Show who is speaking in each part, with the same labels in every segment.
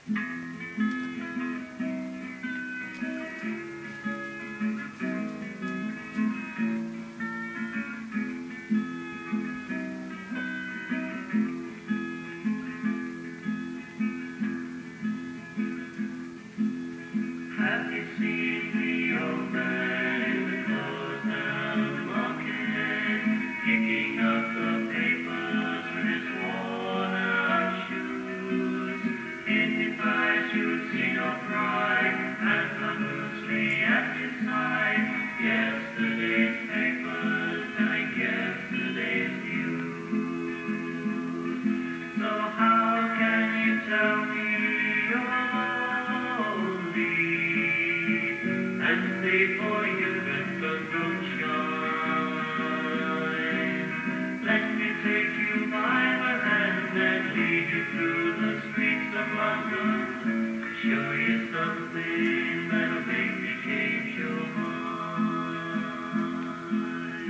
Speaker 1: Have you seen the old man in the closed down market, picking up the papers with his worn out shoes? In his eyes you'd see no pride, and hung loosely at his side yesterday's papers telling yesterday's news. So how can you tell me you're lonely, and say for you that sun don't shine? Let me take you by the hand and lead you through the streets of London, show you something that'll make you change your mind.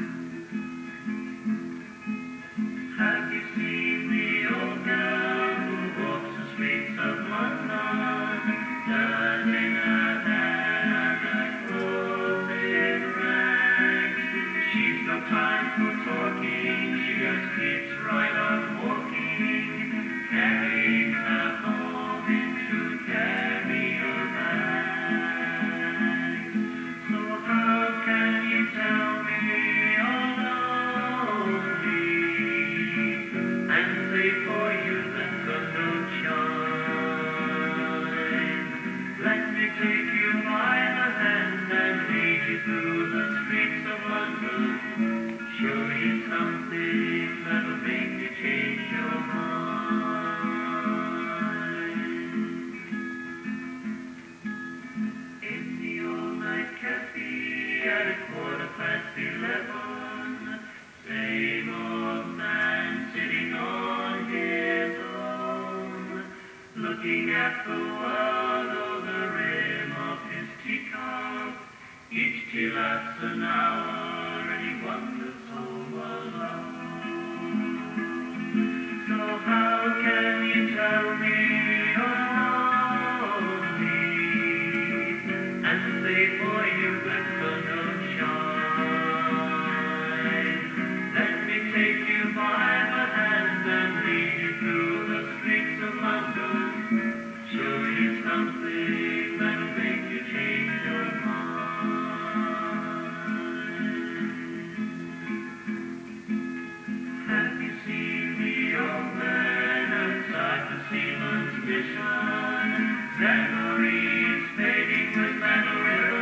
Speaker 1: Have you seen the old girl who walks the streets of London, turning her head and her clothes in rags? She's no time for talking, she just keeps right on walking, carrying her home into carrier bags. So how can you tell me you're lonely, and say for you that sun don't shine? Let me take you by the hand and lead you through the streets of London, show you something that'll make you change your mind. In the all-night cafe at 11:15, same old man sitting on his own, looking at the world over the rim of his teacup. Each tea lasts an hour and he wanders home alone. So how can you tell me you're lonely, and say for you that sun don't shine? Let me take you by the hand and lead you through the streets of London, show you something that'll make you change your mind. Have you seen the old man outside the seaman's mission? Memories fading with memories